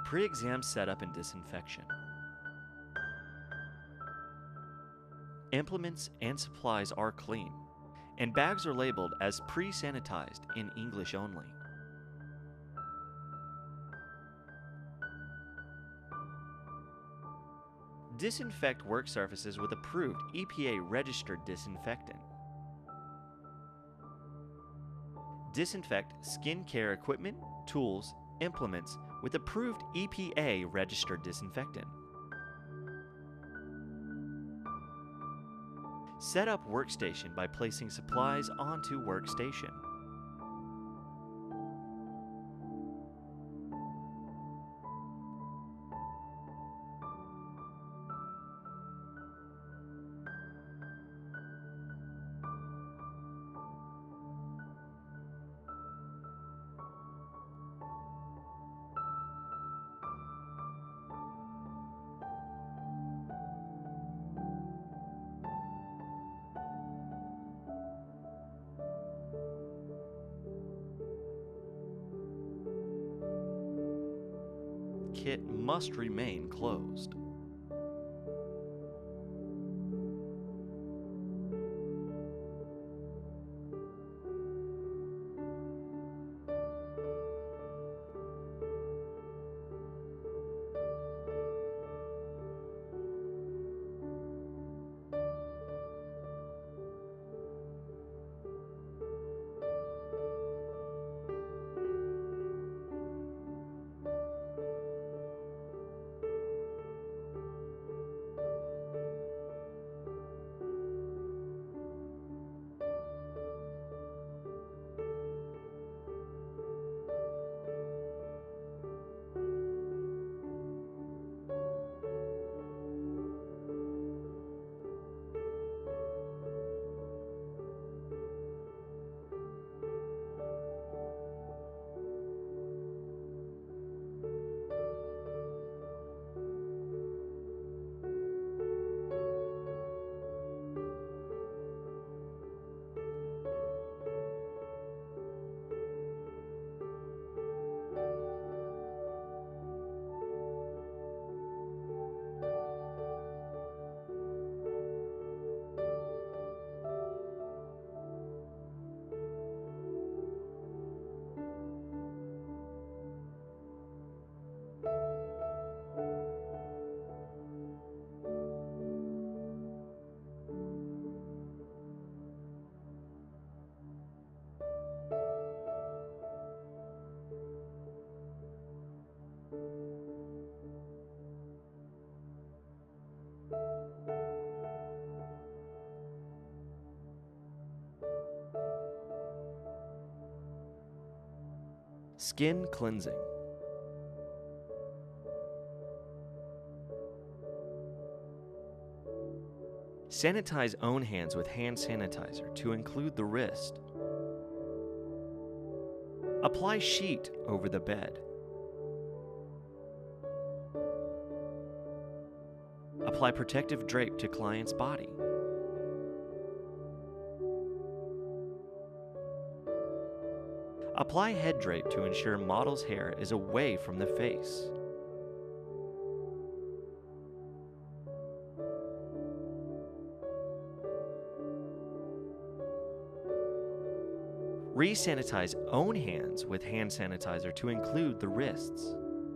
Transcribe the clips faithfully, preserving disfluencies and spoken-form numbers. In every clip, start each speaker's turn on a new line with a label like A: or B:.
A: Pre-exam setup and disinfection. Implements and supplies are clean, and bags are labeled as pre-sanitized in English only. Disinfect work surfaces with approved E P A-registered disinfectant. Disinfect skin care equipment, tools, implements with approved E P A-registered disinfectant. Set up workstation by placing supplies onto workstation. Kit must remain closed. Skin cleansing. Sanitize own hands with hand sanitizer to include the wrist. Apply sheet over the bed. Apply protective drape to client's body. Apply head drape to ensure model's hair is away from the face. Re-sanitize own hands with hand sanitizer to include the wrists.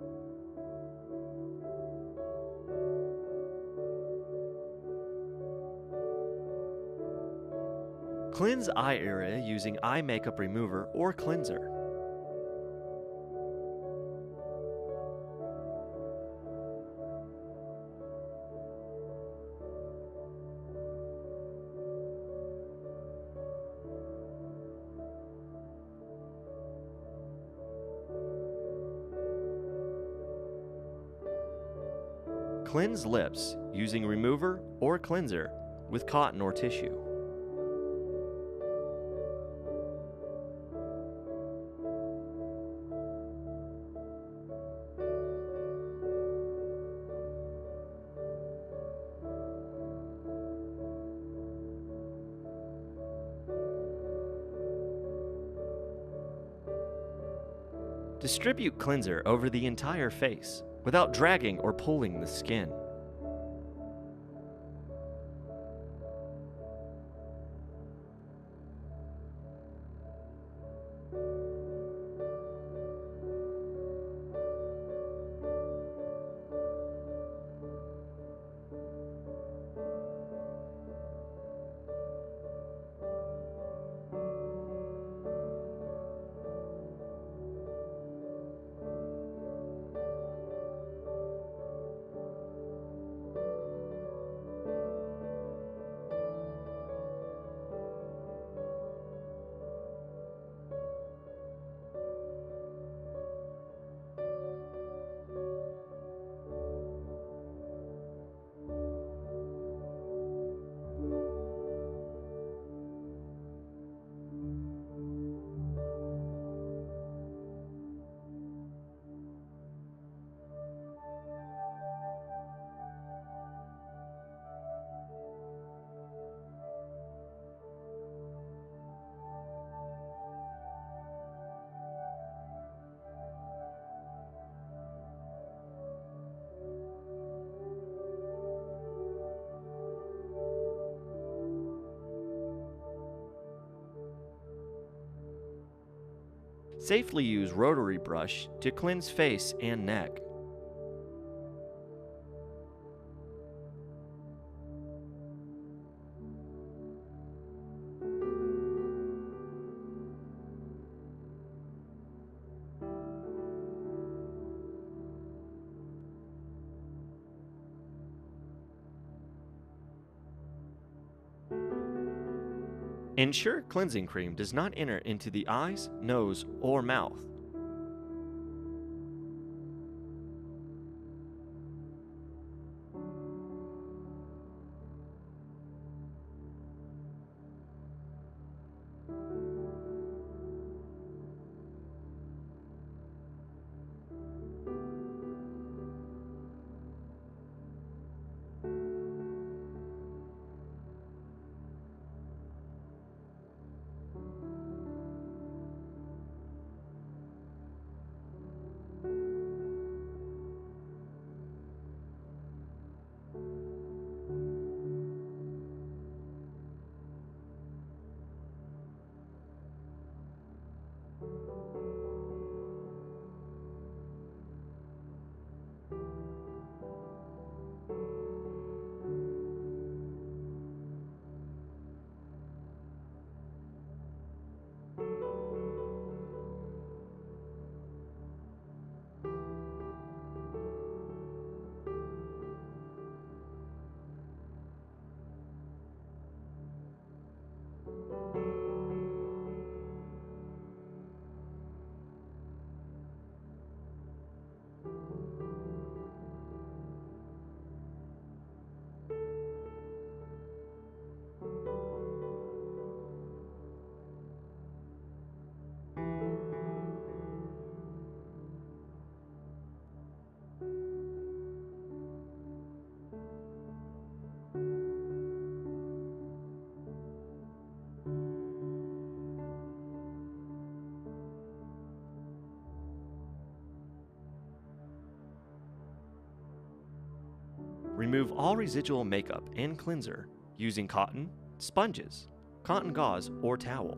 A: Cleanse eye area using eye makeup remover or cleanser. Cleanse lips using remover or cleanser with cotton or tissue. Distribute cleanser over the entire face without dragging or pulling the skin. Safely use rotary brush to cleanse face and neck. Ensure cleansing cream does not enter into the eyes, nose, or mouth. Remove all residual makeup and cleanser using cotton, sponges, cotton gauze, or towel.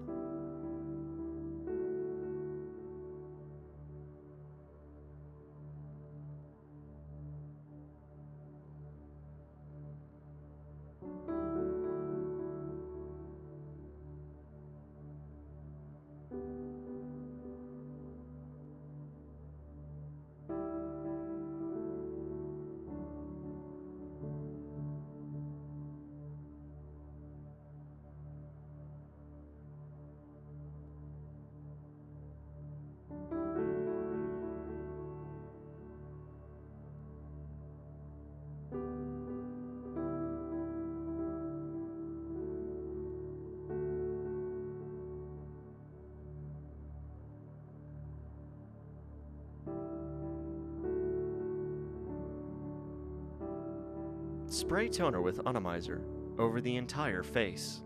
A: Spray toner with atomizer over the entire face.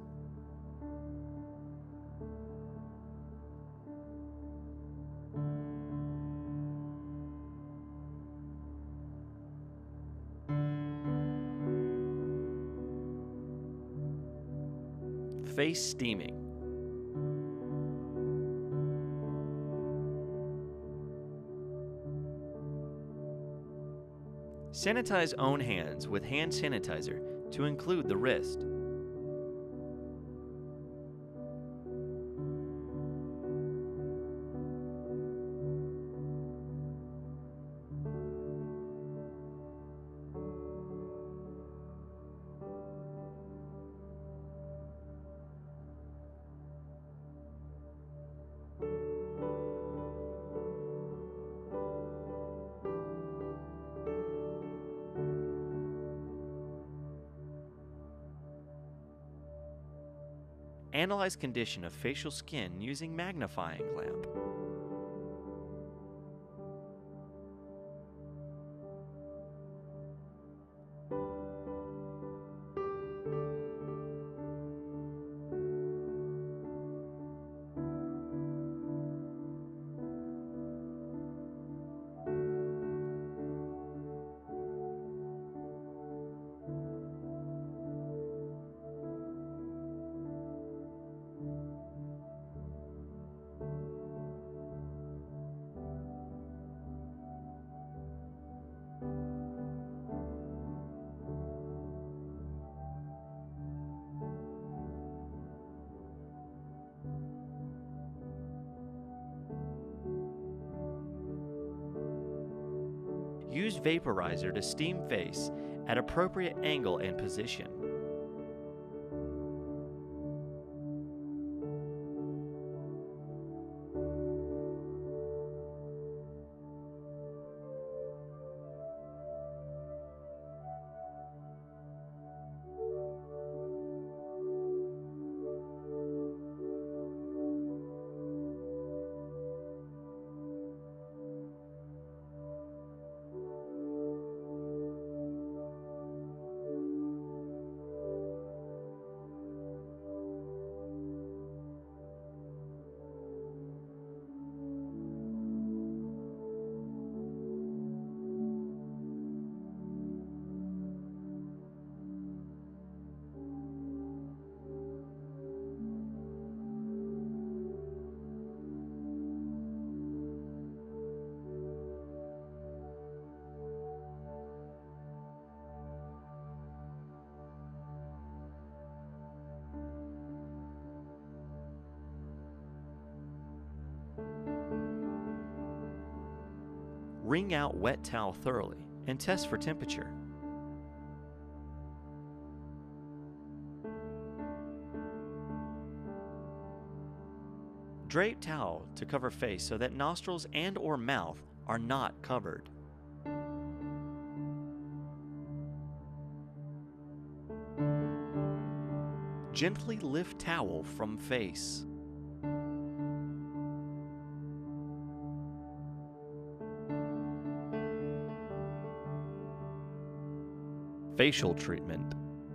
A: face steaming. Sanitize own hands with hand sanitizer to include the wrist. Analyze condition of facial skin using magnifying lamp. Use vaporizer to steam face at appropriate angle and position. Wring out wet towel thoroughly and test for temperature. Drape towel to cover face so that nostrils and or mouth are not covered. Gently lift towel from face. Facial treatment.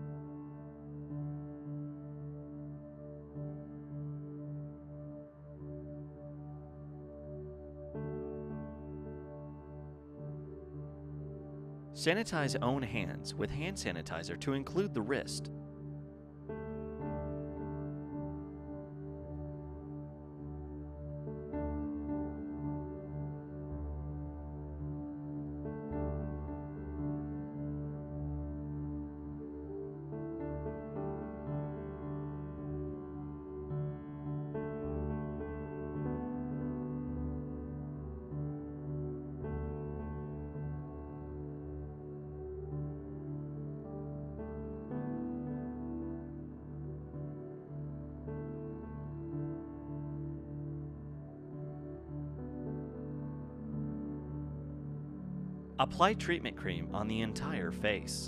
A: Sanitize own hands with hand sanitizer to include the wrist. Apply treatment cream on the entire face.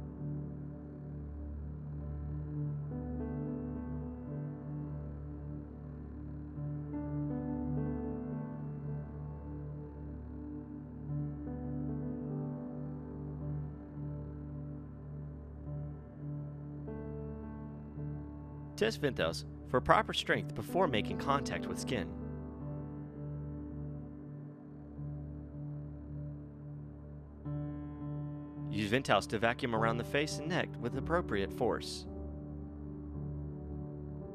A: Test Ventos for proper strength before making contact with skin. Use Ventos to vacuum around the face and neck with appropriate force.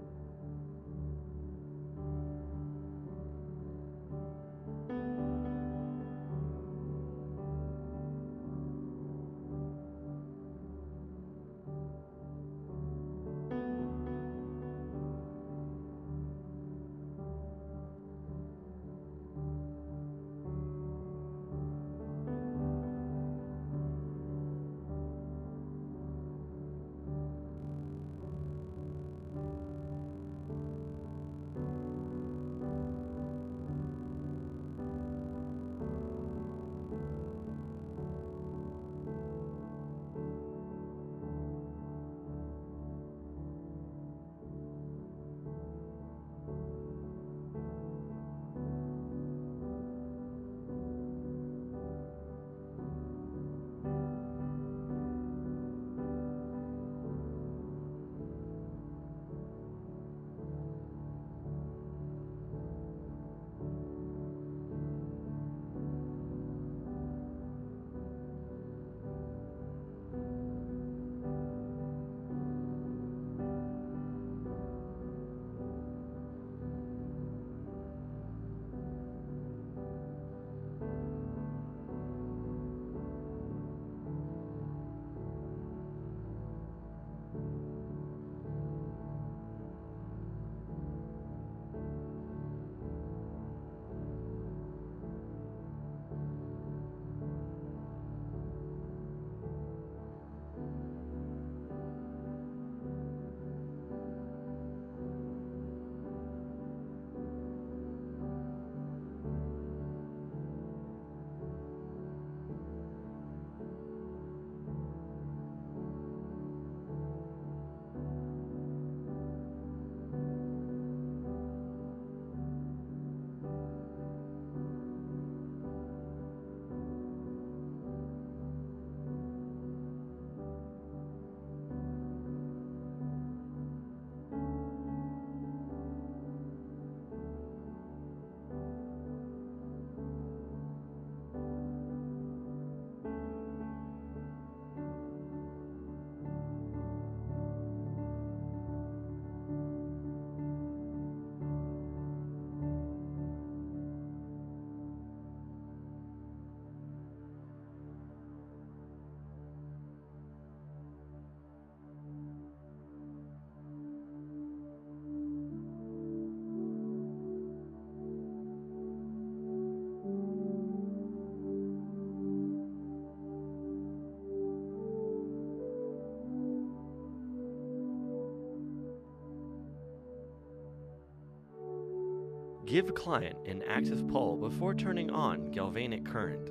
A: Give client an active pull before turning on galvanic current.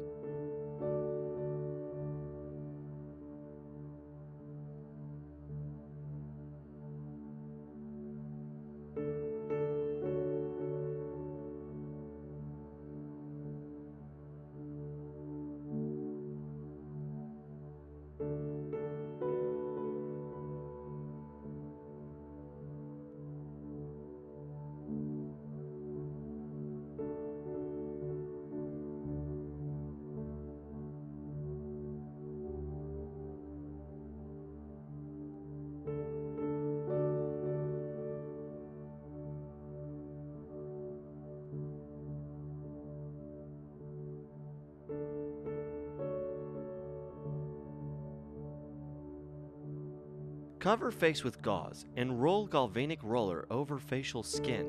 A: Cover face with gauze and roll galvanic roller over facial skin.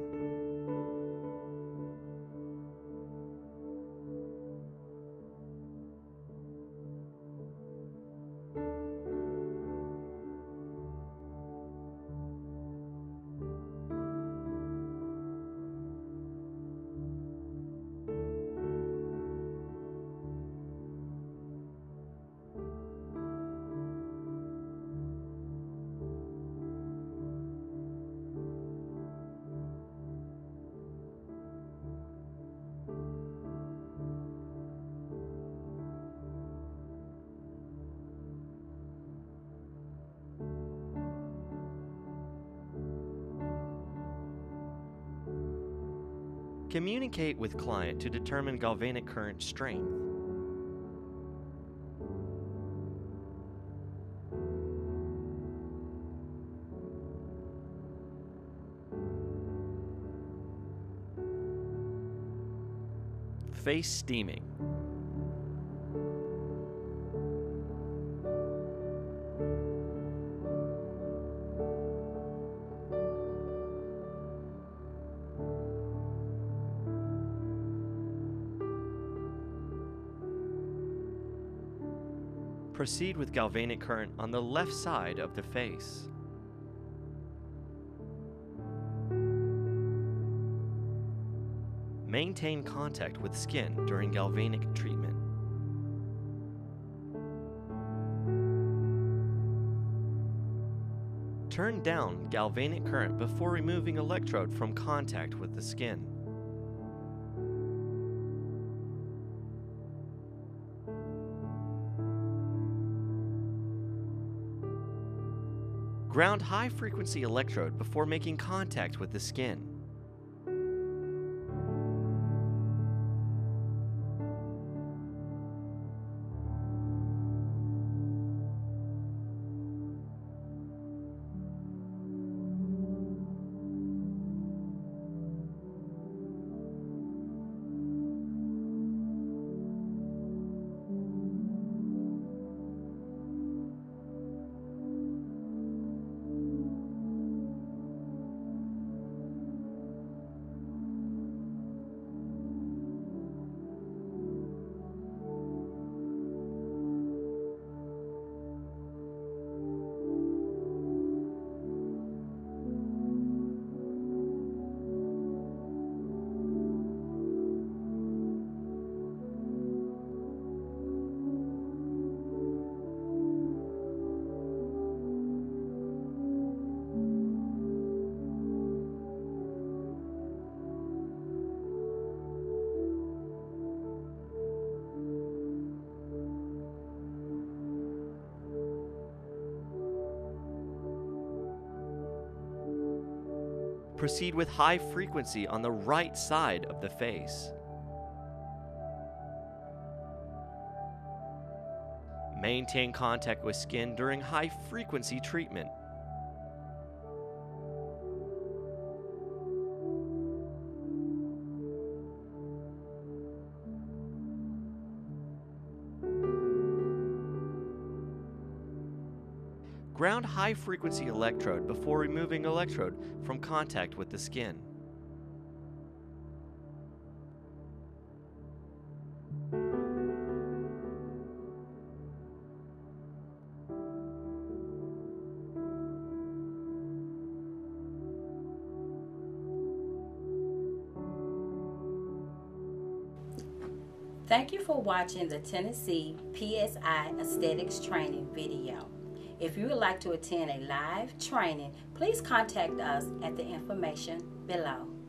A: Communicate with client to determine galvanic current strength. Face steaming. Proceed with galvanic current on the left side of the face. Maintain contact with skin during galvanic treatment. Turn down galvanic current before removing electrode from contact with the skin. Ground high-frequency electrode before making contact with the skin. Proceed with high frequency on the right side of the face. Maintain contact with skin during high frequency treatment. Ground high-frequency electrode before removing electrode from contact with the skin.
B: Thank you for watching the Tennessee P S I Aesthetics Training video. If you would like to attend a live training, please contact us at the information below.